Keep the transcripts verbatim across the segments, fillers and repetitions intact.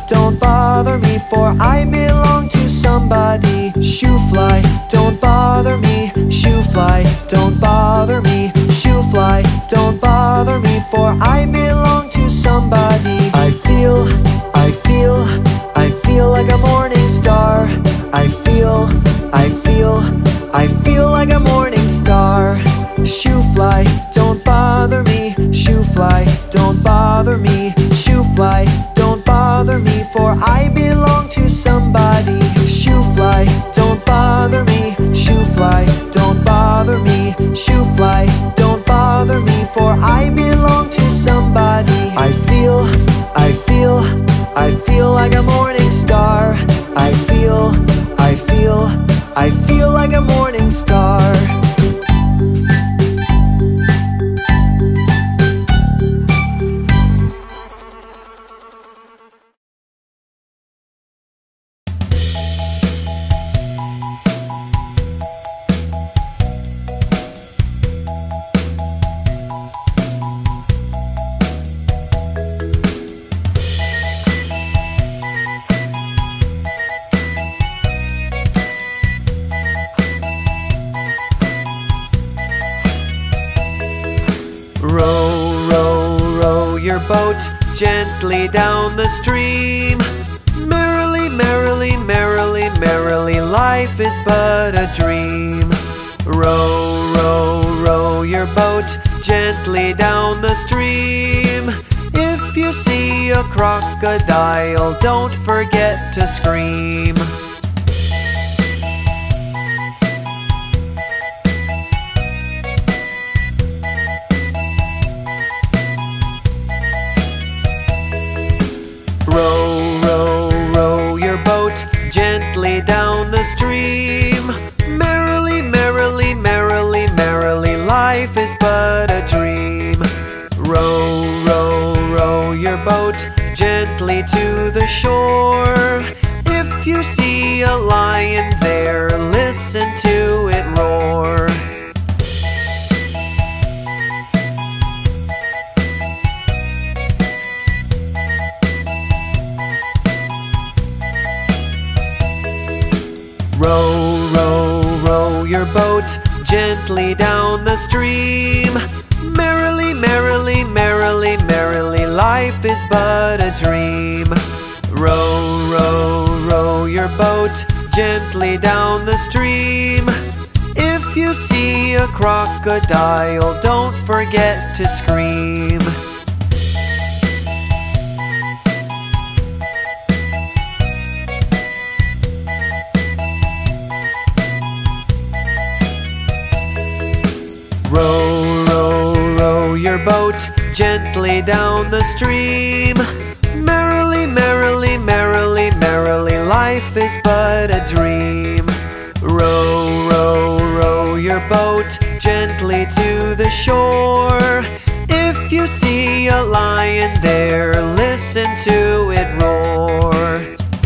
don't bother me, for I belong to somebody. Shoo fly, don't bother me. Shoo fly, don't bother me. Shoo fly, don't bother me, for I belong to somebody. I feel, I feel, I feel like a morning star. I feel, I feel, I feel like a morning star. Shoo fly, don't bother me. Shoo fly, don't bother me. Shoo fly, don't bother me, for I belong to somebody. Shoo fly, don't bother me. Shoo fly, don't bother me. Shoo fly, don't bother me, for I belong to somebody. I feel, I feel, I feel like a morning star. I feel, I feel, I feel like a morning star. Row, row, row your boat gently down the stream. Merrily, merrily, merrily, merrily, life is but a dream. Row, row, row your boat gently down the stream. If you see a crocodile, don't forget to scream. Row, row, row your boat gently down the stream. Merrily, merrily, merrily, merrily, life is but a dream. Row, row, row your boat gently to the shore. If you see a lion there, listen to it roar. Row, row, row your boat gently down the stream. Merrily, merrily, merrily, merrily, life is but a dream. Row, row, row your boat gently down the stream. If you see a crocodile, don't forget to scream. Row, row, row your boat gently down the stream. Merrily, merrily, merrily, merrily, life is but a dream. Row, row, row your boat gently to the shore. If you see a lion there, listen to it roar.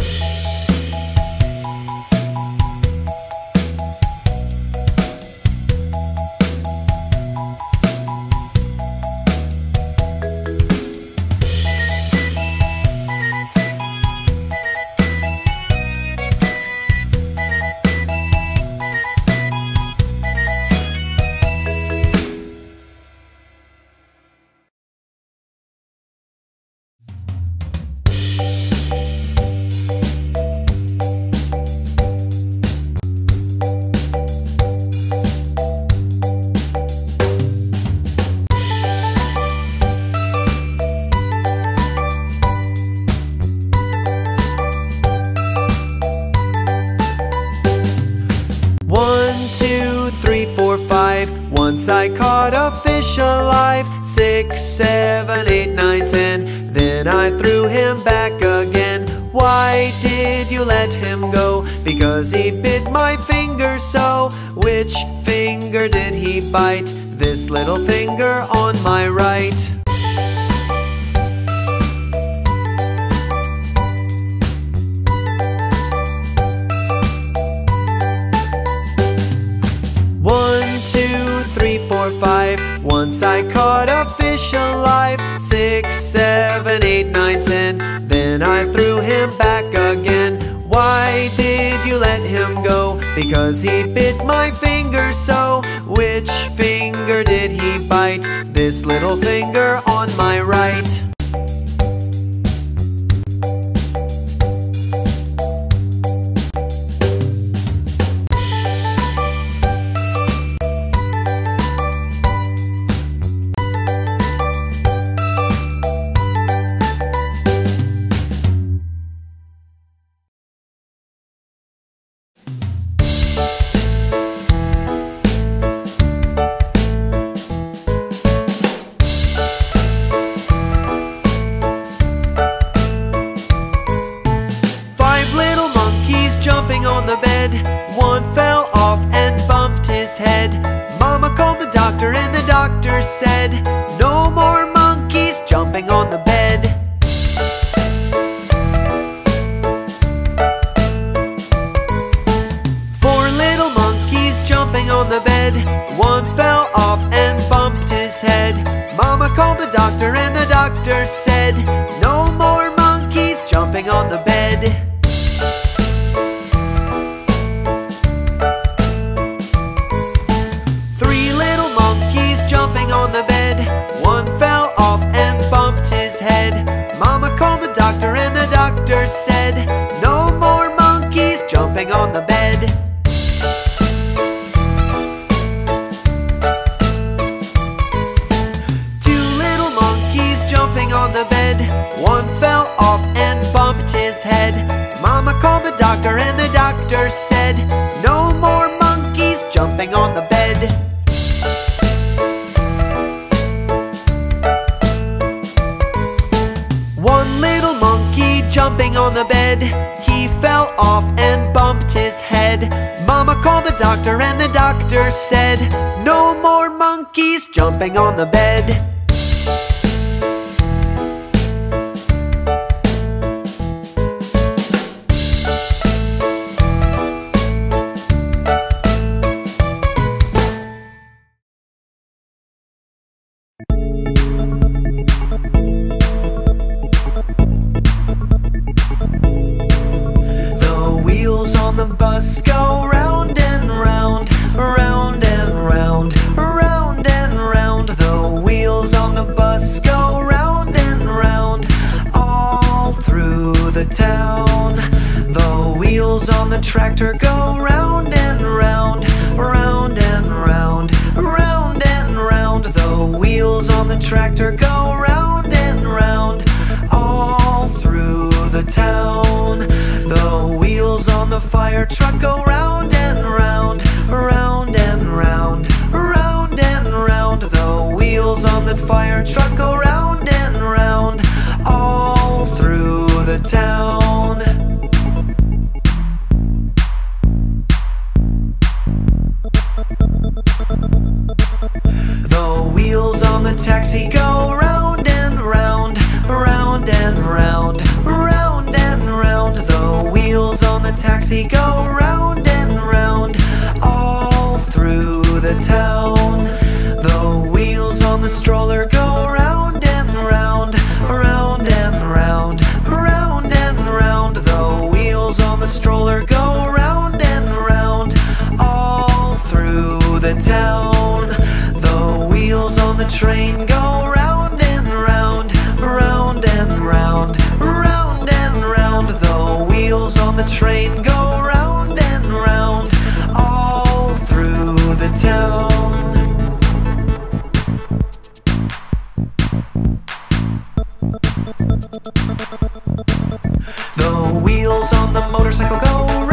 Once I caught a fish alive, six, seven, eight, nine, ten. Then I threw him back again. Why did you let him go? Because he bit my finger so. Which finger did he bite? This little finger on my right. Five. Once I caught a fish alive, six, seven, eight, nine, ten. Then I threw him because he bit my finger so. Which finger did he bite? This little finger on my right. On the bed, one fell off and bumped his head. Mama called the doctor and the doctor said, no more monkeys jumping on the bed. Four little monkeys jumping on the bed, one fell off and bumped his head. Mama called the doctor and the doctor said, no more monkeys jumping on the bed. On the bed, one fell off and bumped his head. Mama called the doctor and the doctor said, no more monkeys jumping on the bed. Two little monkeys jumping on the bed, one fell off and bumped his head. Mama called the doctor and the doctor said, no more monkeys jumping on the bed. One little monkey jumping on the bed, he fell off and bumped his head. Mama called the doctor and the doctor said, no more monkeys jumping on the bed. The bus go round and round, round and round, round and round. The wheels on the bus go round and round, all through the town. The wheels on the tractor go round and round, round and round, round and round. The wheels on the tractor go round and round, all through the town. The wheels on the fire truck go round and round, round and round, round and round. The wheels on the fire truck go round and round, all through the town. The wheels on the taxi go round and round, round and round, round and round. The wheels on the taxi go round and round, all through the town. The wheels on the stroller go round and round, round and round, round and round. The wheels on the stroller go round and round, all through the town. The wheels on the train go round and round, round and round, round and round. The wheels on the train go round and round, all through the town. The wheels on the motorcycle go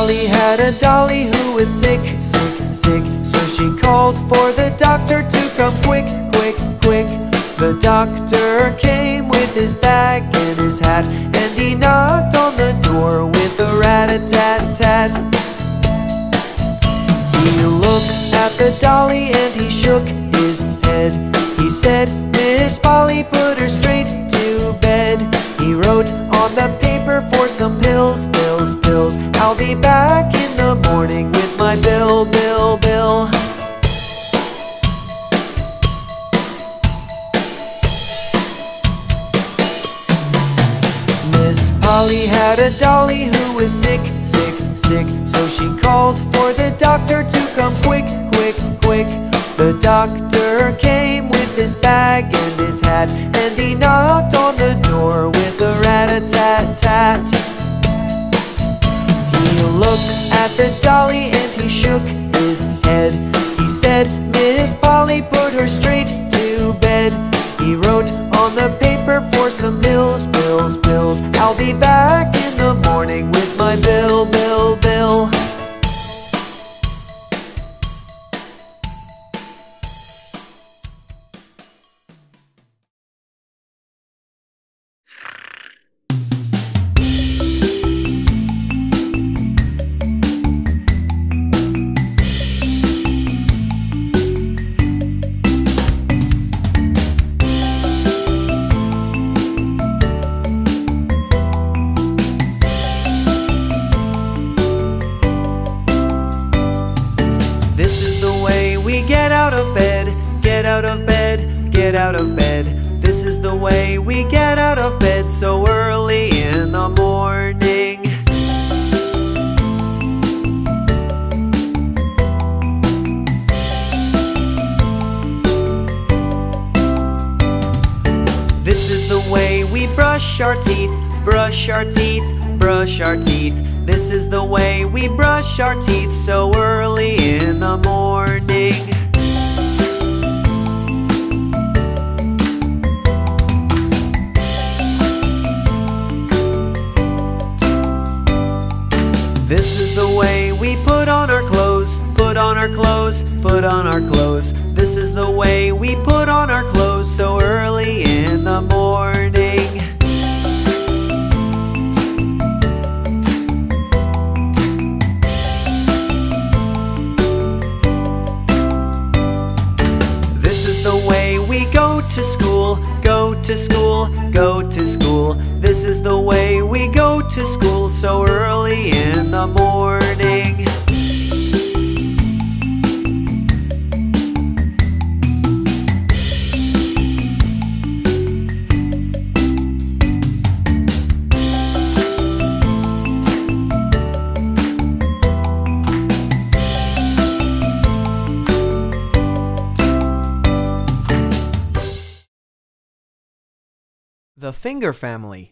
Polly had a dolly who was sick, sick, sick. So she called for the doctor to come quick, quick, quick. The doctor came with his bag and his hat, and he knocked on the door with a rat-a-tat-tat. He looked at the dolly and he shook his head. He said, "Miss Polly, put her straight to bed." He wrote on the paper for some pills, pills, pills. "I'll be back in the morning with my bill, bill, bill." Miss Polly had a dolly who was sick, sick, sick. So she called for the doctor to come quick, quick, quick. The doctor came with his bag and his hat, and he knocked on the door with a rat-a-tat-tat. He looked at the dolly and he shook his head. He said, "Miss Polly, put her straight to bed." He wrote on the paper for some pills, pills, pills. "I'll be back in the morning with my bill, bill, bill." Get out of bed. This is the way we get out of bed so early in the morning. This is the way we brush our teeth, brush our teeth, brush our teeth. This is the way we brush our teeth so early in the morning. This is the way we put on our clothes, put on our clothes, put on our clothes. This is the way we put on our clothes so early in the morning. This is the way we go to school, go to school, go to school. This is the way we go to school so early in the morning. The Finger Family.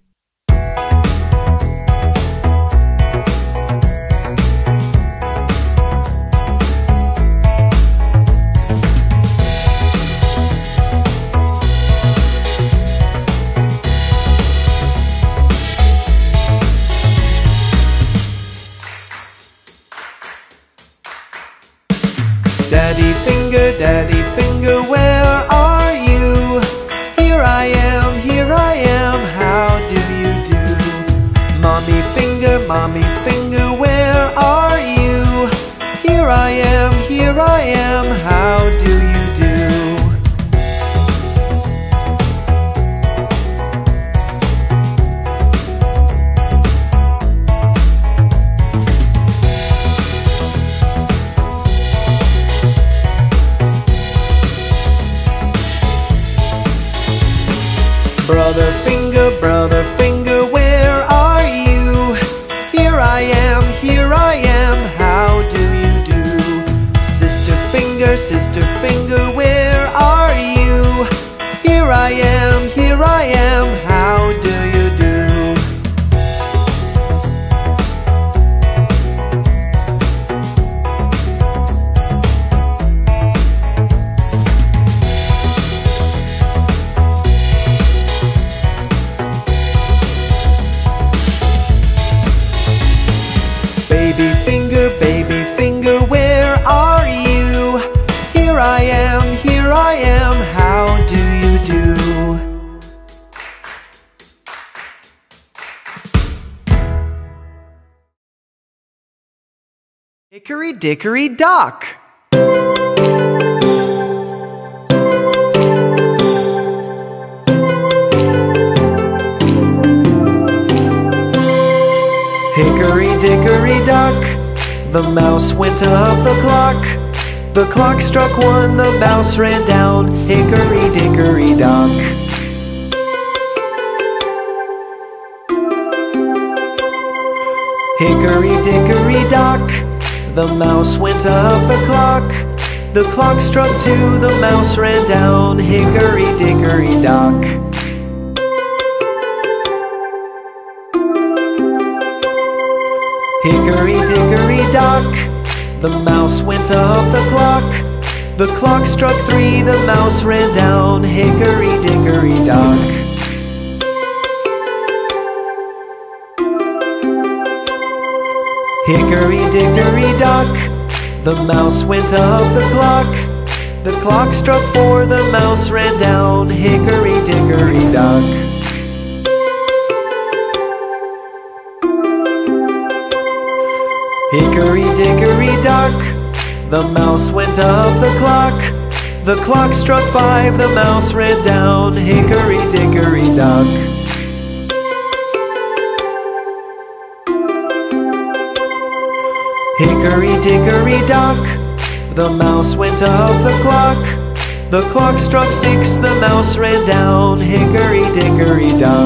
Daddy Finger, Daddy Finger, where are you? Here I am, here I am, how do you do? Mommy Finger, Mommy Finger, where are you? Here I am, here I am, how do you do? Brother Finger, Brother Finger, where are you? Here I am, here I am, how do you do? Sister Finger, Sister Finger, where are you? Here I am, here I am, how do you do? Baby Hickory dickory dock. Hickory dickory dock, the mouse went up the clock. The clock struck one, the mouse ran down. Hickory dickory dock. Hickory dickory dock, the mouse went up the clock. The clock struck two, the mouse ran down. Hickory dickory dock. Hickory dickory dock, the mouse went up the clock. The clock struck three, the mouse ran down. Hickory dickory dock. Hickory dickory dock, the mouse went up the clock. The clock struck four, the mouse ran down. Hickory dickory dock. Hickory dickory dock, the mouse went up the clock. The clock struck five, the mouse ran down. Hickory dickory dock. Hickory dickory dock, the mouse went up the clock. The clock struck six, the mouse ran down. Hickory dickory dock.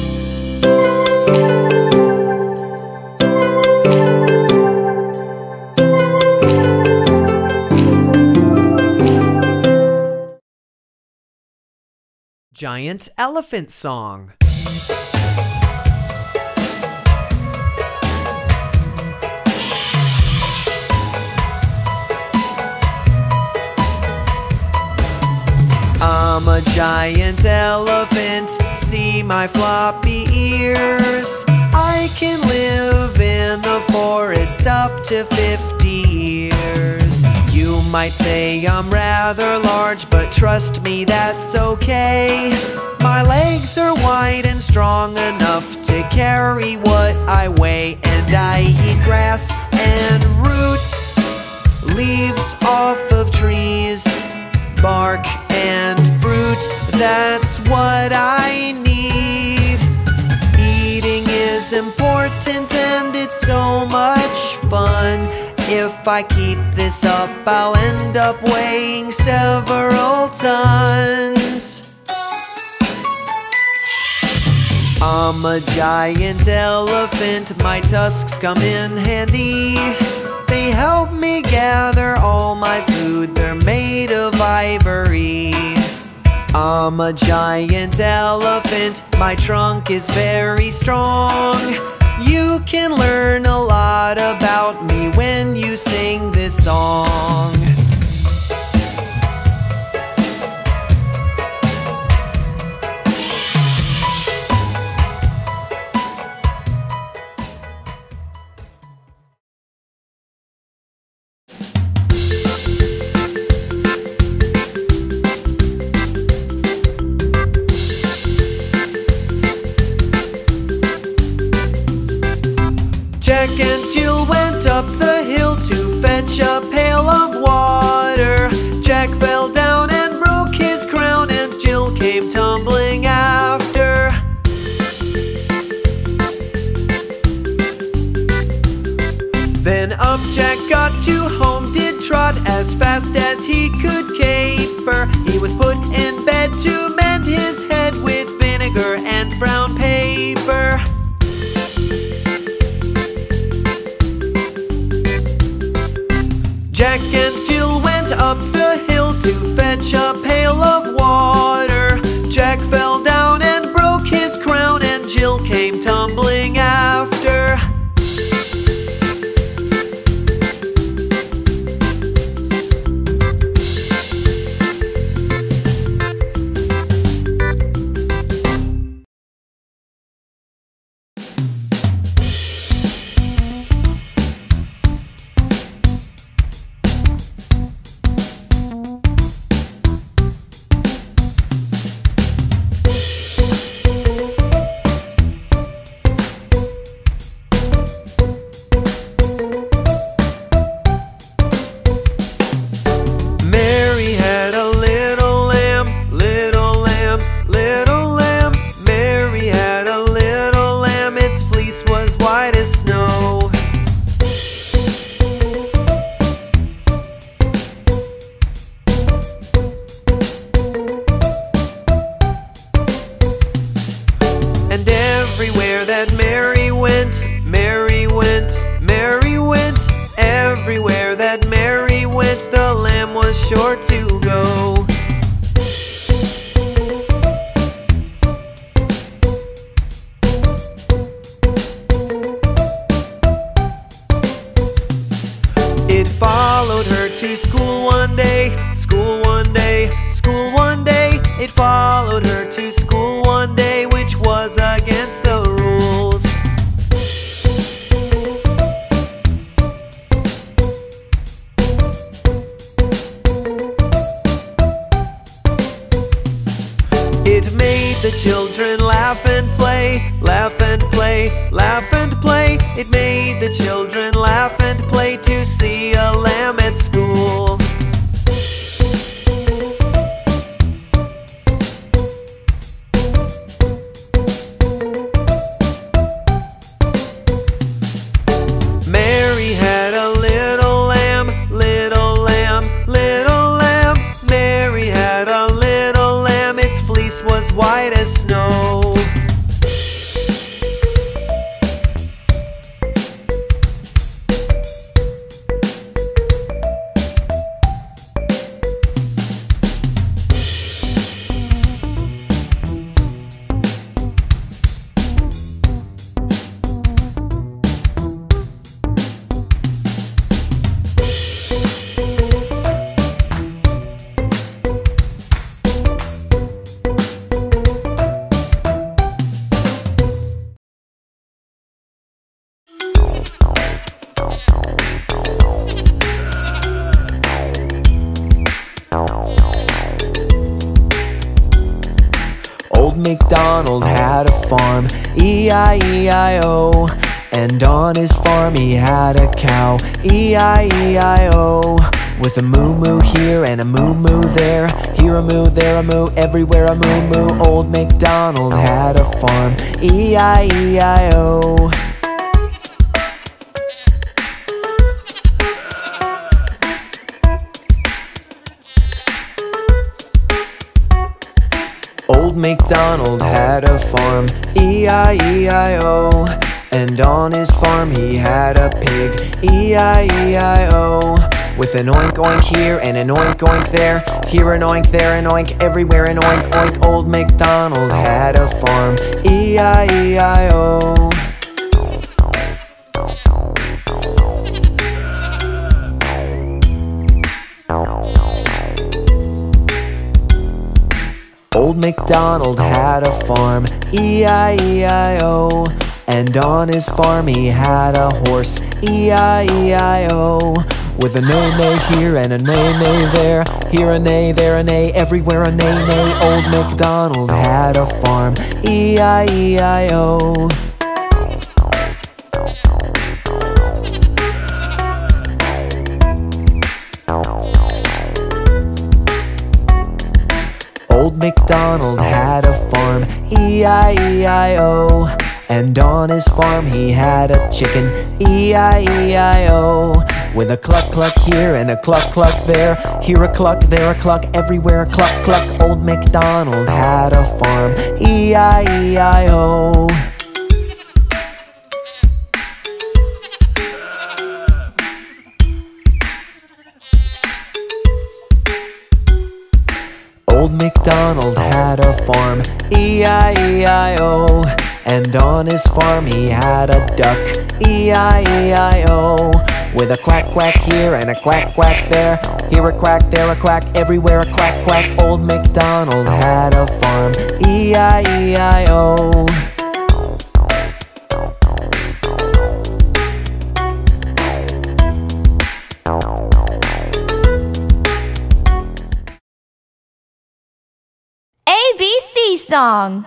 Giant Elephant Song. I'm a giant elephant, see my floppy ears. I can live in the forest up to fifty years. You might say I'm rather large, but trust me, that's okay. My legs are wide and strong enough to carry what I weigh. And I eat grass and roots, leaves off of trees, bark and fruit, that's what I need. Eating is important and it's so much fun. If I keep this up, I'll end up weighing several tons. I'm a giant elephant, my tusks come in handy. They help me gather all my food, they're made of ivory. I'm a giant elephant, my trunk is very strong. You can learn a lot about me when you sing this song. Jack and Jill went up the hill to fetch a pail of water. Jack fell down and broke his crown, and Jill came tumbling after. Then up Jack got to home, did trot as fast as he could caper. He was put in bed to mend his head with vinegar and brown paper. Jack and Jill went up the hill to fetch a pail of water. Jack fell down and broke his crown, and Jill came tumbling after. went, the lamb was sure to go. It followed her to school one day, school one day, school one day. It followed her to school one day, which was against the rules. It made the children laugh and play, laugh and play, laugh and play. It made the children laugh and play to see a lamb at school. Mary had a little lamb, little lamb, little lamb. Mary had a little lamb, its fleece was white as snow. Old MacDonald had a farm, E I E I O. And on his farm he had a cow, E I E I O. With a moo-moo here and a moo-moo there, here a moo, there a moo, everywhere a moo-moo. Old MacDonald had a farm, E I E I O. Old MacDonald had a farm, E I E I O. And on his farm he had a pig, E I E I O. With an oink oink here and an oink oink there, here an oink, there an oink, everywhere an oink oink. Old MacDonald had a farm, E I E I O. Old MacDonald had a farm, E I E I O. And on his farm he had a horse, E I E I O. With a neigh-neigh here and a neigh-neigh there, here a neigh, there a neigh, everywhere a neigh-neigh. Old MacDonald had a farm, E I E I O. Old MacDonald had a farm, E I E I O. And on his farm he had a chicken, E I E I O. With a cluck cluck here and a cluck cluck there, here a cluck, there a cluck, everywhere a cluck cluck. Old MacDonald had a farm, E I E I O. Old MacDonald had a farm, E I E I O. And on his farm he had a duck, E I E I O. With a quack quack here and a quack quack there, here a quack, there a quack, everywhere a quack quack. Old MacDonald had a farm, E I E I O. A B C song.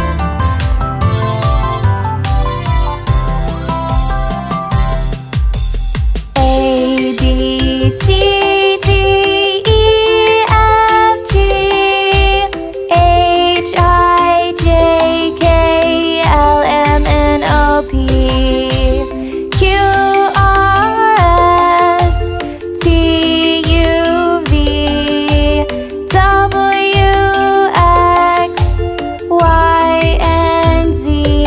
A B C D E F G H I J K L M N O P Q R S T U V W X Y and Z.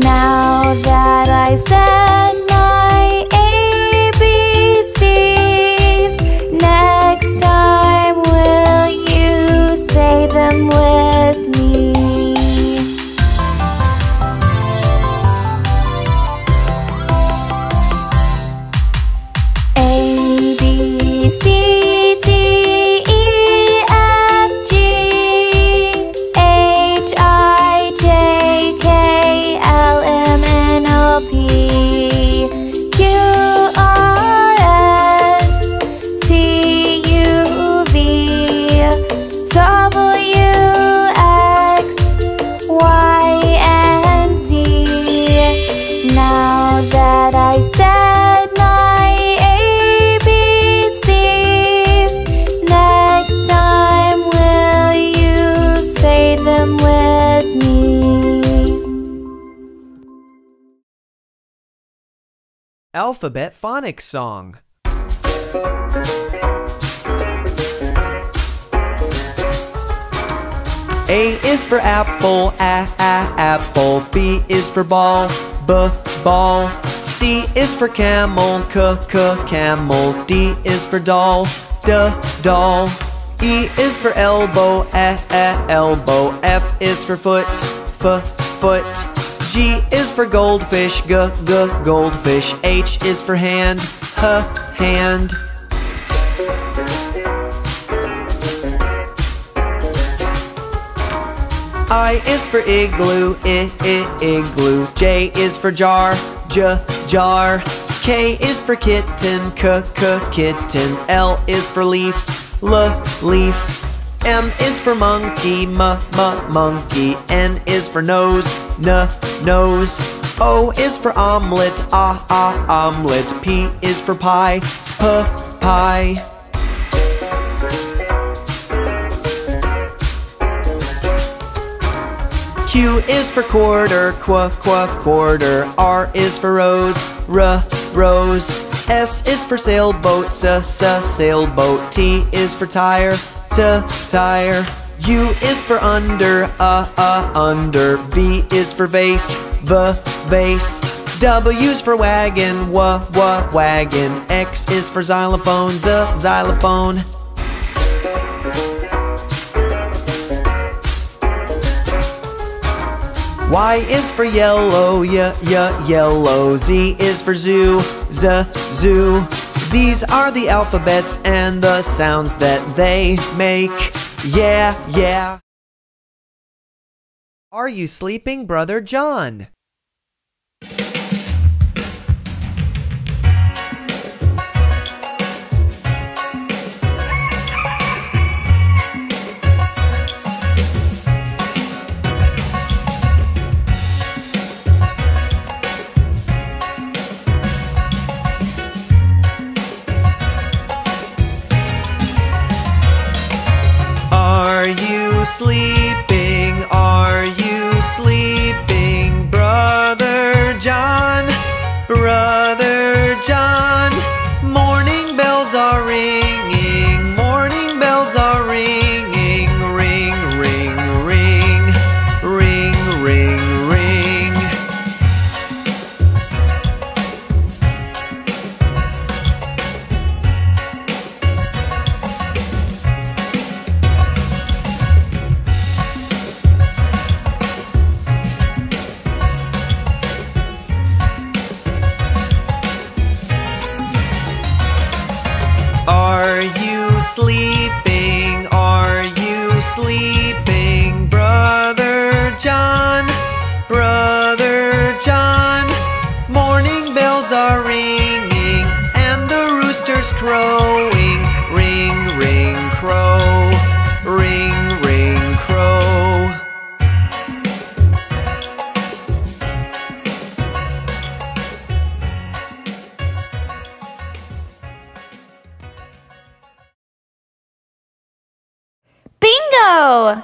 Now that I said my A B Cs, C, D, E, F, G, H, I, J, K, L, M, N, O, P, Q, R, S, T, U, V, W, X, Y, and Z. Now that I said my A B Cs, next time will you say them with me? Alphabet phonics song. A is for apple, a, a, apple. B is for ball, b, ball. C is for camel, c, c, camel. D is for doll, d, doll. E is for elbow, e, e, elbow. F is for foot, f, foot. G is for goldfish, g, g, goldfish. H is for hand, h, hand. I is for igloo, I, I, igloo. J is for jar, j, jar. K is for kitten, k, k, kitten. L is for leaf, l, leaf. M is for monkey, m, m, monkey. N is for nose, n, nose. O is for omelet, ah, ah, omelet. P is for pie, p, pie. Q is for quarter, qu, qu, quarter. R is for rose, r, rose. S is for sailboat, s, s, sailboat. T is for tire, t, tire. U is for under, uh, uh, under. V is for vase, v, vase. W's for wagon, w, w, wagon. X is for xylophone, z, xylophone. Y is for yellow, y, y, yellow. Z is for zoo, z, zoo. These are the alphabets and the sounds that they make. Yeah, yeah. Are you sleeping, Brother John? Are you sleeping? Are you sleeping, Brother John? Brother John. Morning bells are ringing, morning bells are ringing. Ring, ring, ring, ring, ring, ring. Are you sleeping? Are you sleeping, Brother John? Brother John. Morning bells are ringing and the rooster's crowing. Ring, ring, crow. Ring, ring, crow. Bingo!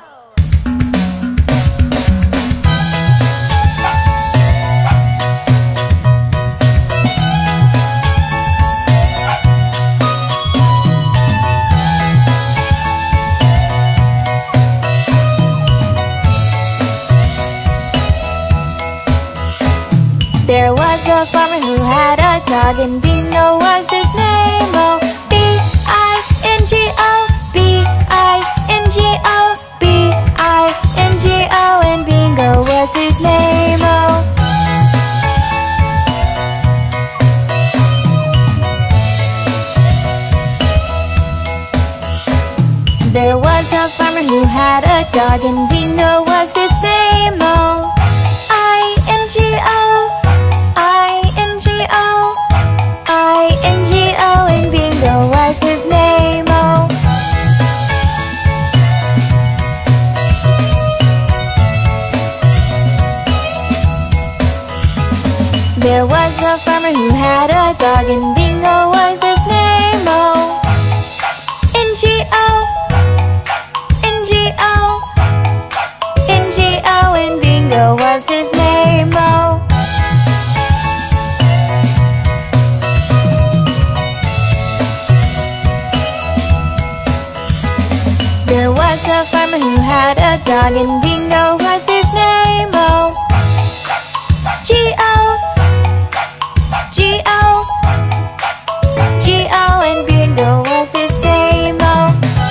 There was a farmer who had a dog, and Bingo was his name. Oh, B I N G O, B I N G O, B I N G O, and Bingo was his name. Oh. There was a farmer who had a dog, and Bingo was his name. Oh, I N G O, I N G O, I N G O, and Bingo was his name. Oh, there was a farmer who had a dog, and Bingo was his name. Oh, N G O, N G O, N G O, and Bingo was his name. Oh, there was a farmer who had a dog, and Bingo was his name. Oh, G O, G O, G O, and Bingo was his name. Oh,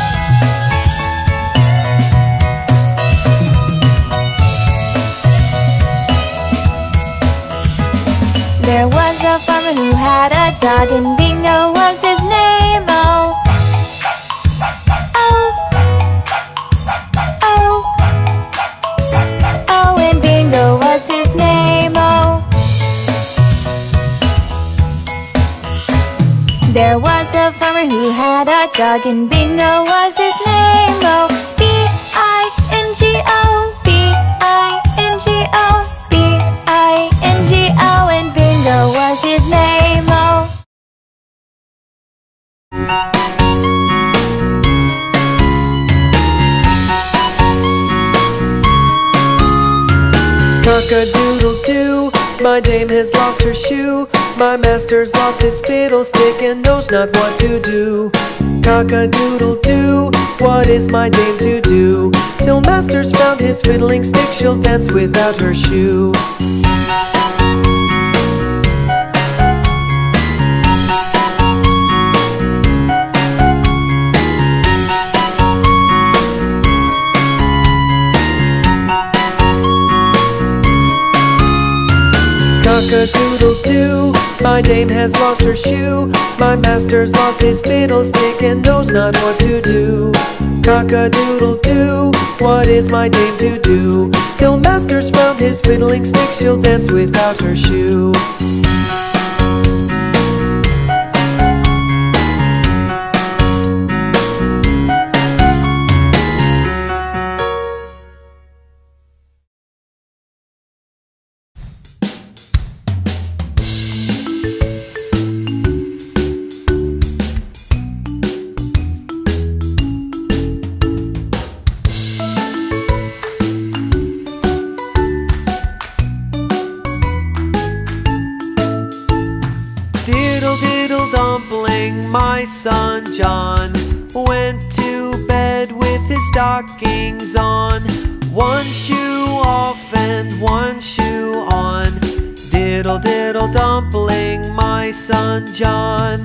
there was a farmer who had a dog, and Bingo was his name. Oh, oh, oh, oh, and Bingo was his name. Oh, there was a farmer who had a dog, and Bingo was his name. Oh, B I N G O, B I N G O, B I N G O, and Bingo was his name. Oh, Cock-a-doodle-doo, my dame has lost her shoe. My master's lost his fiddlestick and knows not what to do. Cock-a-doodle-doo, what is my dame to do? Till master's found his fiddling stick, she'll dance without her shoe. Cock-a-doodle-doo, my dame has lost her shoe. My master's lost his fiddlestick and knows not what to do. Cock-a-doodle-doo, what is my dame to do? Till master's found his fiddling stick, she'll dance without her shoe. My son John went to bed with his stockings on. One shoe off and one shoe on. Diddle diddle dumpling, my son John.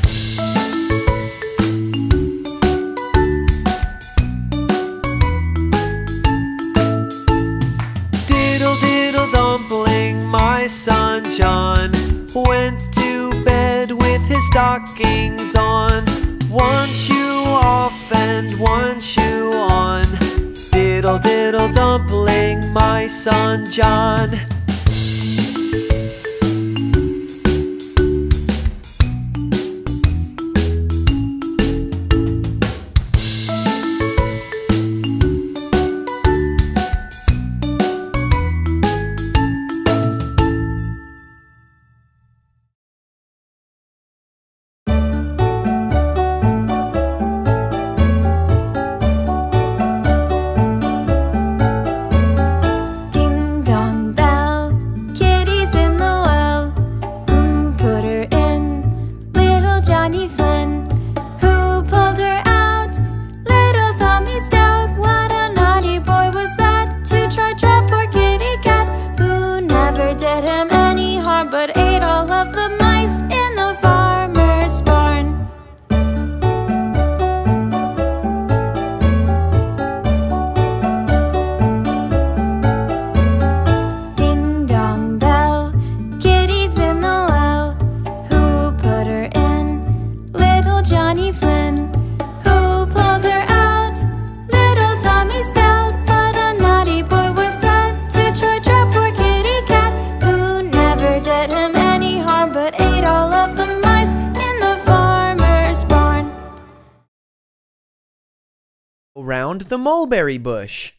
Diddle diddle dumpling, my son John went to bed with his stockings on. One shoe off and one shoe on. Diddle diddle dumpling, my son John. Johny Flynn, who pulled her out. Around the mulberry bush.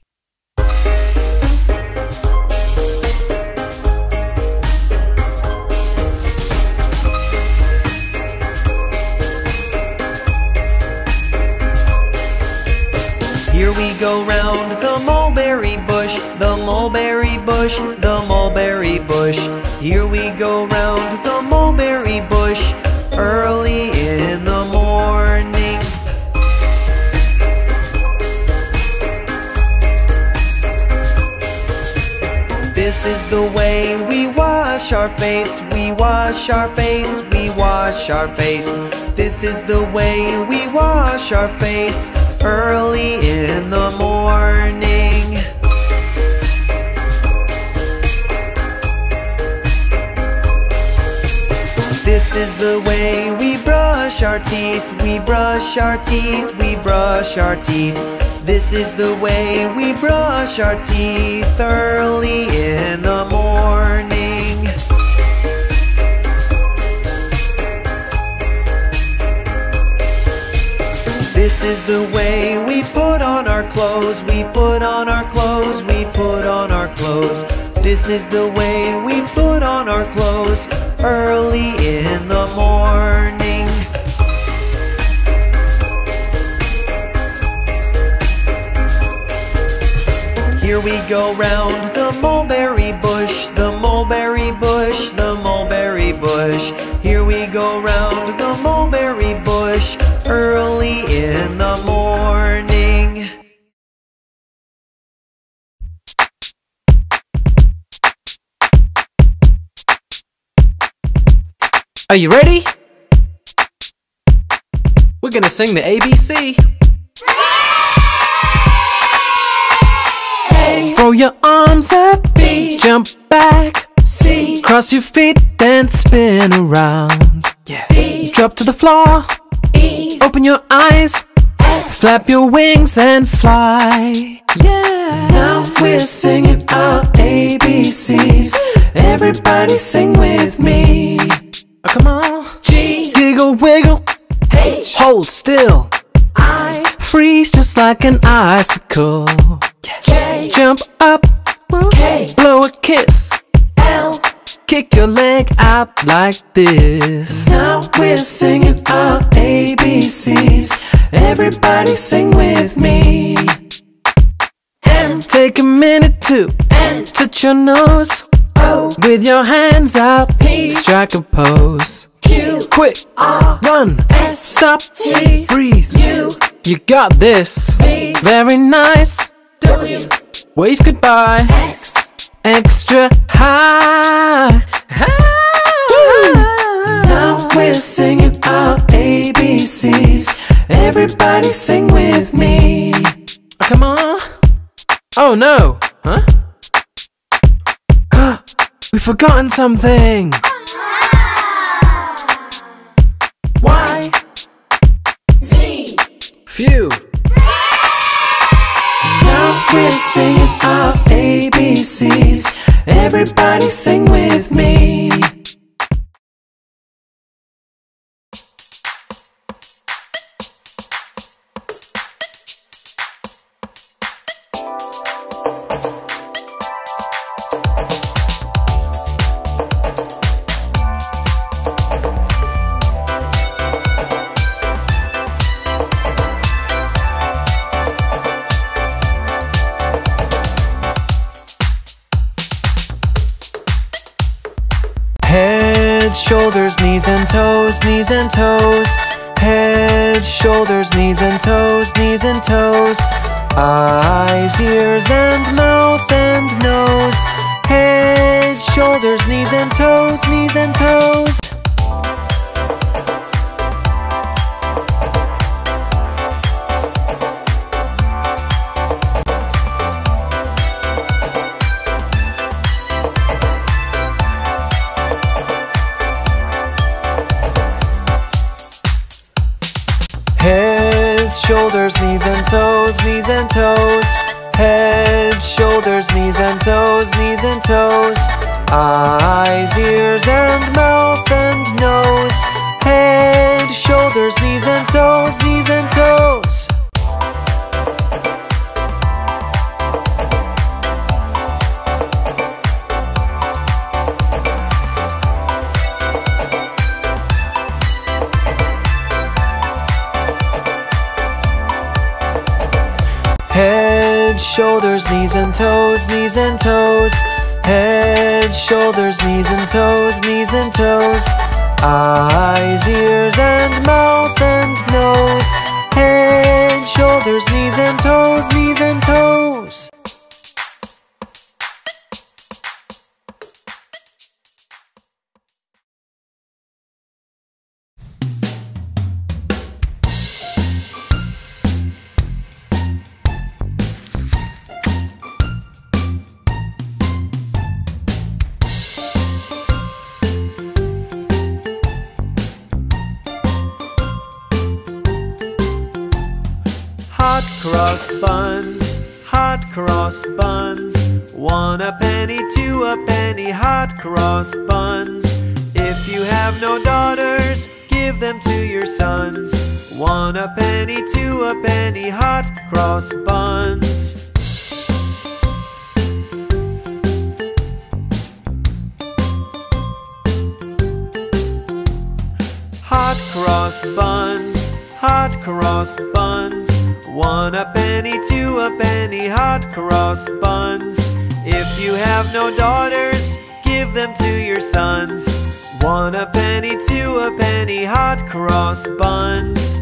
Here we go round the mulberry bush, the mulberry bush, the mulberry bush. Here we go round the mulberry bush, early in the morning. This is the way we wash our face, we wash our face, we wash our face. This is the way we wash our face, early in the morning. This is the way we brush our teeth, we brush our teeth, we brush our teeth. This is the way we brush our teeth, early in the morning. This is the way we put on our clothes, we put on our clothes, we put on our clothes. This is the way we put on our clothes, early in the morning. Here we go round the mulberry bush, the mulberry bush, the mulberry bush. Here we go round the mulberry bush, early in the morning. Are you ready? We're gonna sing the A B C. A. Throw your arms up. B. Jump back. C. Cross your feet, then spin around. Yeah. D. Drop to the floor. E. Open your eyes. F. Flap your wings and fly. Yeah. Now we're singing our A B Cs. Everybody sing with me. Oh, come on. G. Giggle, wiggle. H. Hold still. I. Freeze just like an icicle. J. Jump up. K. Blow a kiss. L. Kick your leg out like this. Now we're singing our A B Cs. Everybody sing with me. M. Take a minute to N. Touch your nose. O. With your hands out. P. Strike a pose. Q. Quick. R. Run. S. Stop. T. Breathe. U. You got this. V. Very nice. W. Wave goodbye. X. Extra high. High. Now we're singing our A B Cs. Everybody sing with me. Oh, come on. Oh no. Huh? We've forgotten something. Y. Z. Phew. Now we're singing our A B Cs. Everybody sing with me. Head, shoulders, knees and toes, knees and toes. Head, shoulders, knees and toes, knees and toes. Eyes, ears and mouth and nose. Head, shoulders, knees and toes, knees and toes. Head, shoulders, knees and toes, knees and toes. Head, shoulders, knees and toes, knees and toes. Eyes, ears and mouth and nose. Head, shoulders, knees and toes, knees and toes. Head, shoulders, knees and toes, knees and toes. Head, shoulders, knees and toes, knees and toes. Eyes, ears and mouth and nose. Head, shoulders, knees and toes, knees and toes. Hot cross buns, hot cross buns. One a penny, two a penny, hot cross buns. If you have no daughters, give them to your sons. One a penny, two a penny, hot cross buns. Hot cross buns, hot cross buns. One a penny, two a penny, hot cross buns. If you have no daughters, give them to your sons. One a penny, two a penny, hot cross buns.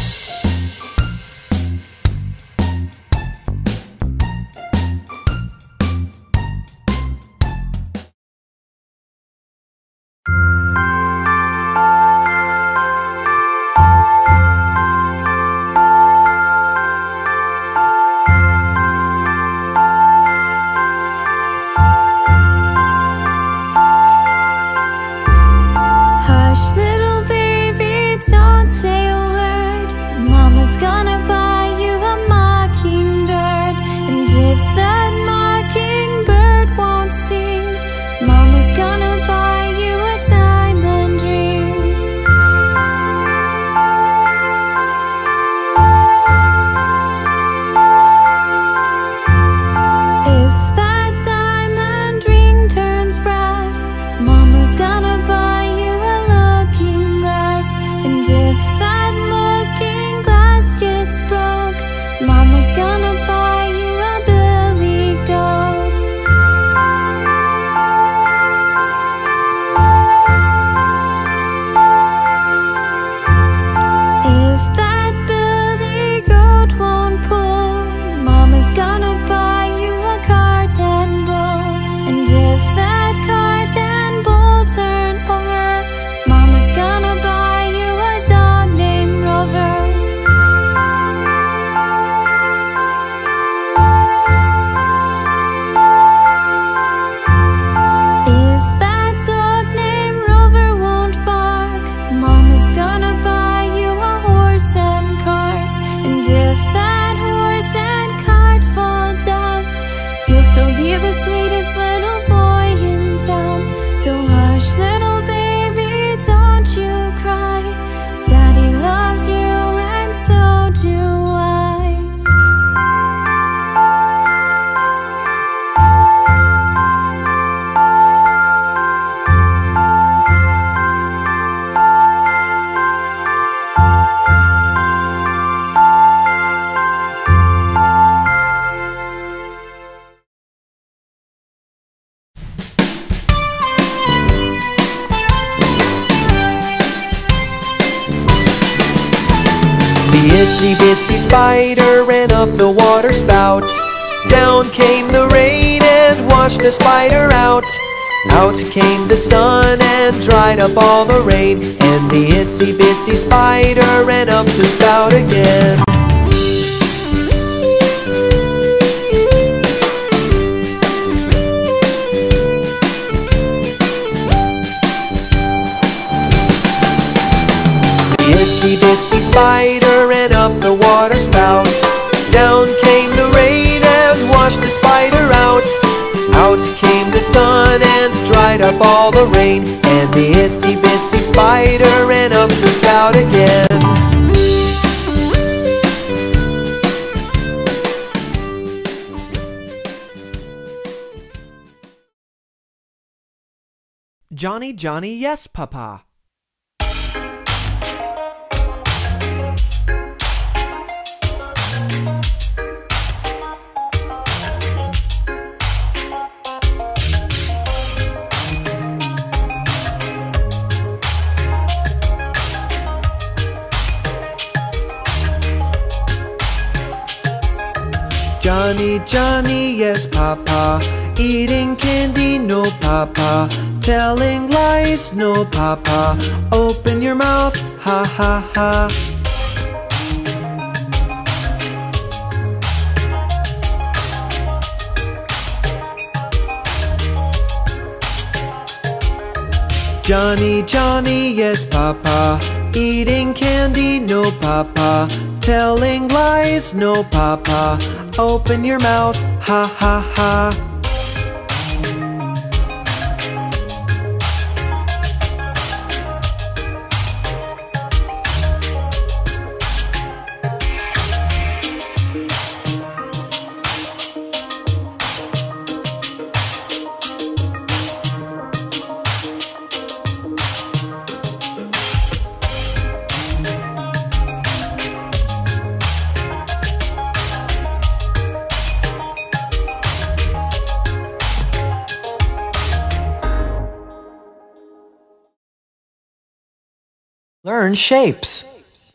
Itsy bitsy spider ran up the water spout. Down came the rain and washed the spider out. Out came the sun and dried up all the rain, and the itsy bitsy spider ran up the spout again. The itsy bitsy spider ran up the water spout. Down came the rain and washed the spider out. Out came the sun and dried up all the rain, and the itsy bitsy spider ran up the spout again. Johny Johny Yes Papa. Johny Johny Yes Papa, eating candy no papa, telling lies no papa, open your mouth ha ha ha. Johny Johny Yes Papa, eating candy no papa, telling lies no papa, open your mouth ha ha ha. Learn shapes.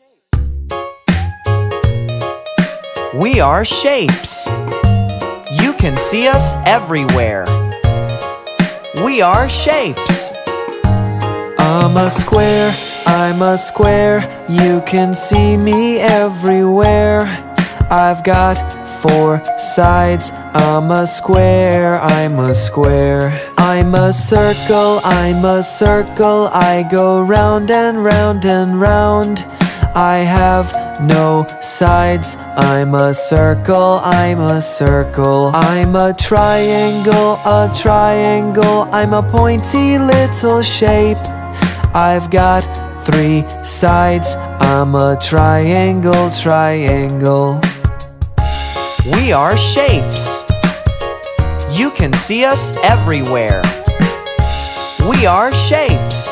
We are shapes. You can see us everywhere. We are shapes. I'm a square, I'm a square, you can see me everywhere. I've got four sides, I'm a square, I'm a square. I'm a circle, I'm a circle, I go round and round and round. I have no sides, I'm a circle, I'm a circle. I'm a triangle, a triangle, I'm a pointy little shape. I've got three sides, I'm a triangle, triangle. We are shapes. You can see us everywhere. We are shapes.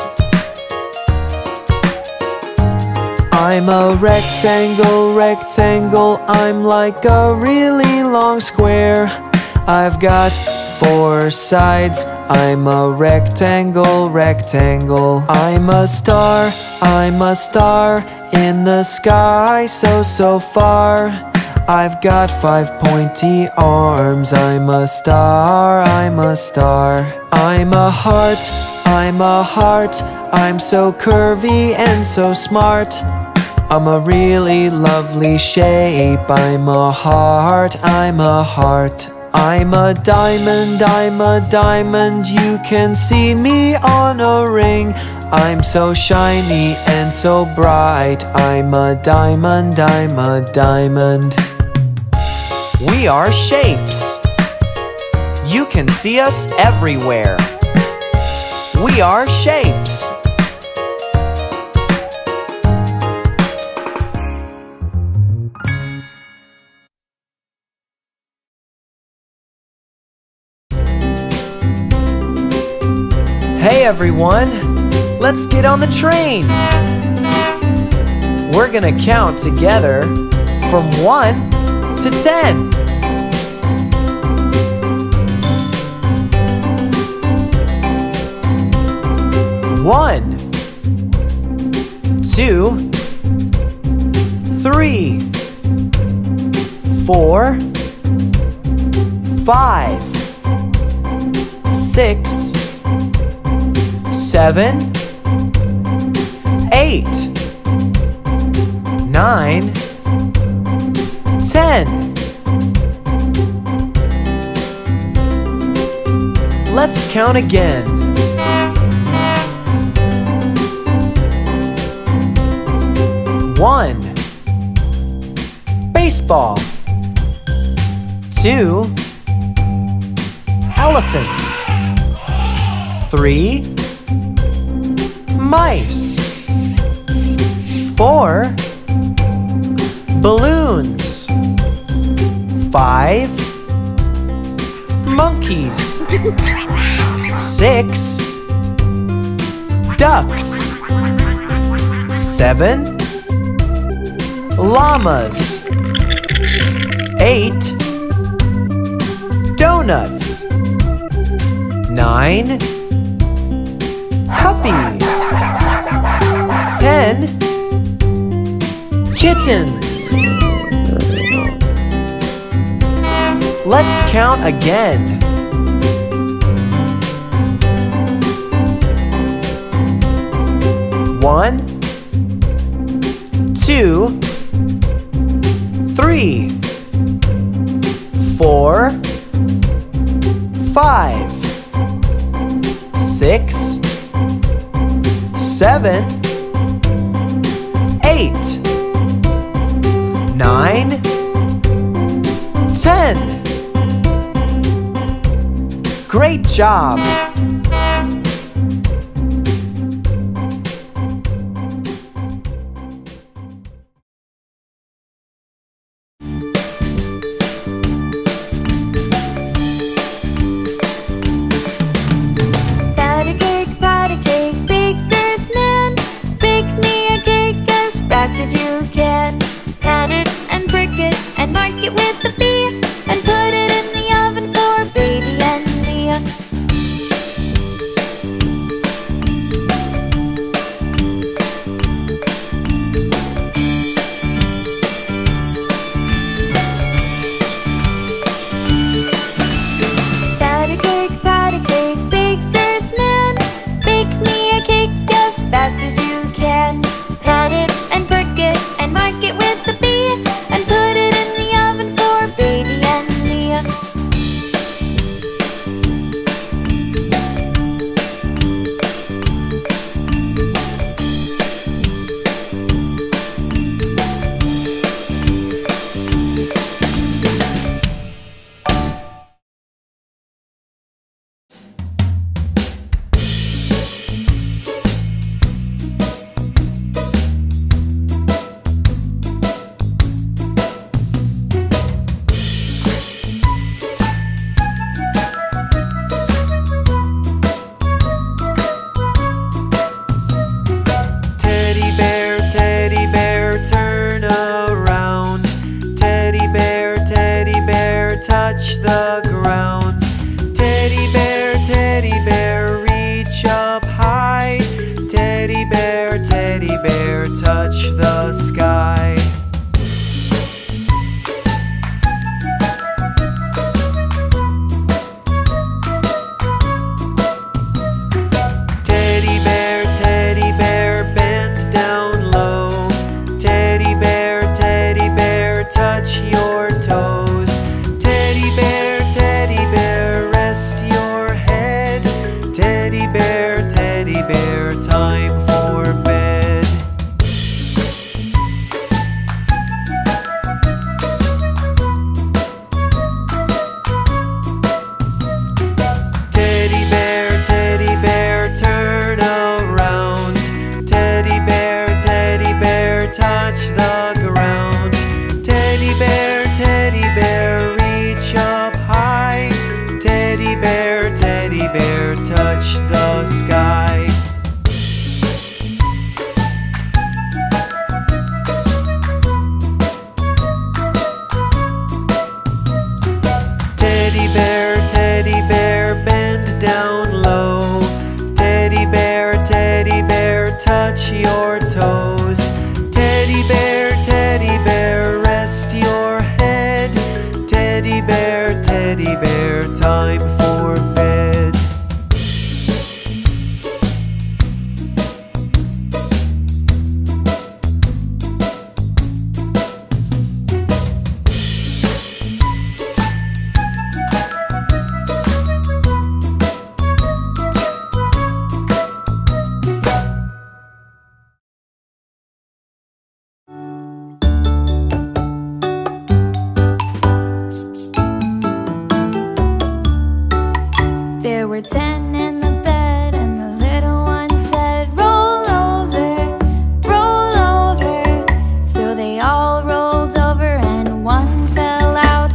I'm a rectangle, rectangle, I'm like a really long square. I've got four sides, I'm a rectangle, rectangle. I'm a star, I'm a star, in the sky so, so far. I've got five pointy arms, I'm a star, I'm a star. I'm a heart, I'm a heart, I'm so curvy and so smart. I'm a really lovely shape, I'm a heart, I'm a heart. I'm a diamond, I'm a diamond, you can see me on a ring. I'm so shiny and so bright, I'm a diamond, I'm a diamond. We are shapes. You can see us everywhere. We are shapes. Hey everyone, let's get on the train. We're gonna count together from one to ten. One, two, three, four, five, six, seven, eight, nine, ten. Let's count again. One, baseball. Two, elephants. Three, mice. Four, balloons. Five, monkeys. Six, ducks. Seven, llamas. Eight, donuts. Nine, puppies. Ten, kittens. Let's count again. One, two, three, four, five, six, seven, eight, nine, ten. Great job! As you can, pat it and prick it and mark it with a B, and put it in the oven for baby and Mia. Pat a cake, pat a cake, baker's man, bake me a cake as fast as you can. Pat it and prick it and mark it with a B, and put it in the oven for baby and Mia. Touch the ground. Teddy bear, teddy bear, reach up high. Teddy bear, teddy bear, touch the sky. Teddy bear, teddy bear, bend down low. Teddy bear, teddy bear, touch your toes. Teddy bear, teddy bear, rest your head. Teddy bear, teddy bear, time for bed. Teddy bear, teddy bear, turn around. Teddy bear, teddy bear, touch the ground. Teddy bear, teddy bear, reach up high. Teddy bear, teddy bear, touch the sky. Teddy bear, teddy bear, bend down low. Teddy bear, teddy bear, touch your toes. Teddy bear, teddy bear, rest your head. Teddy bear, teddy bear, time for bed. There were ten in the bed, and the little one said, roll over, roll over. So they all rolled over, and one fell out.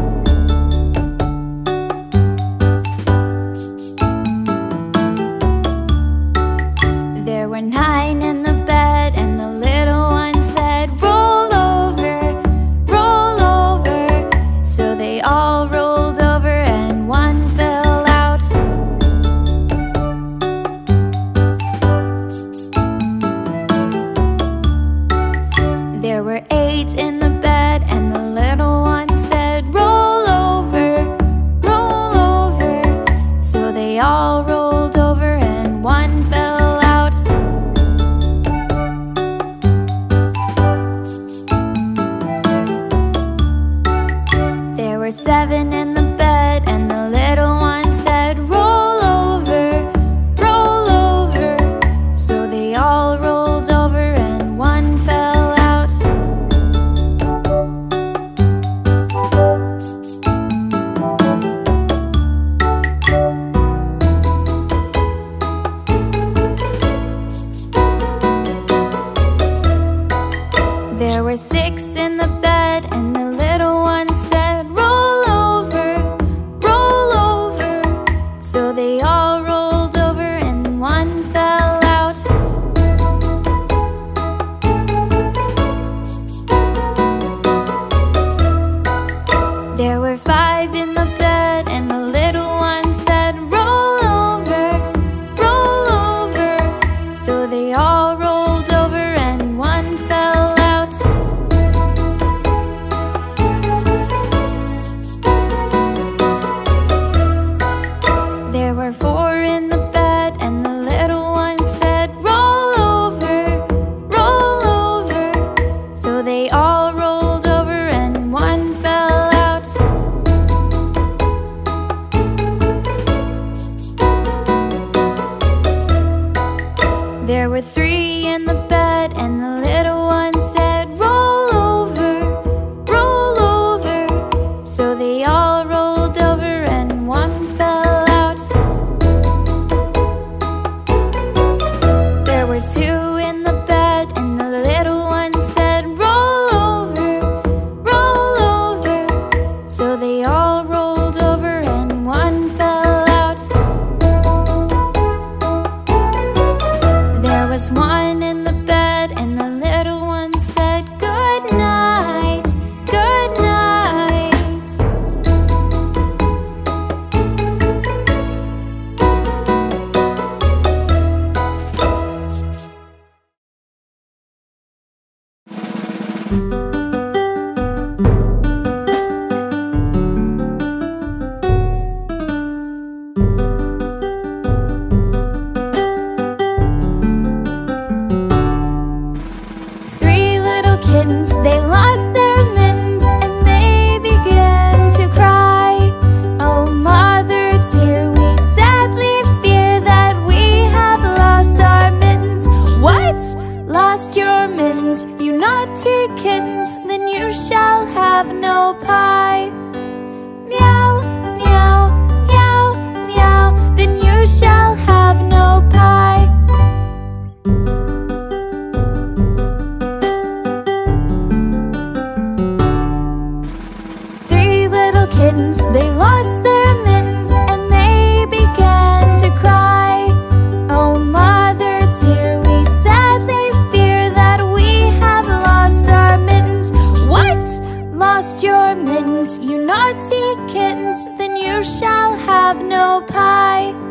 There were nine in the bed, and the little one said, roll over, roll over. So they all rolled over, and one fell out. There were eight in the bed, and the little seven in the bed, and the little one said, roll over, roll over. So they all rolled over and one fell out. There were six in the bed, and the little one said, roll over, roll over. So they all rolled over and one fell out. There were five in the bed, and the little one said, roll over, roll over. So they all rolled over and one fell out. There were four in the bed, and the little one said, roll over, roll over. So they all rolled over and one fell out. There were three in the bed, and the little one said, roll over, roll over. So they all rolled over and one fell out. There were two in the bed, and the little one said, roll over, roll over. So they all rolled over and one fell out. There was one in the bed, and the little one said, good night, good night. Three little kittens, they lost their mittens, and they began to cry. Oh, mother dear, we sadly fear that we have lost our mittens. What? Lost your mittens, you naughty kittens? Then you shall have no pie. Meow, meow, meow, meow. Then you shall have no pie. Three little kittens, they lost their mittens, and they began to cry. Oh, mother dear, we sadly fear that we have lost our mittens. What? Lost your mittens, you naughty kittens? Then you shall have no pie.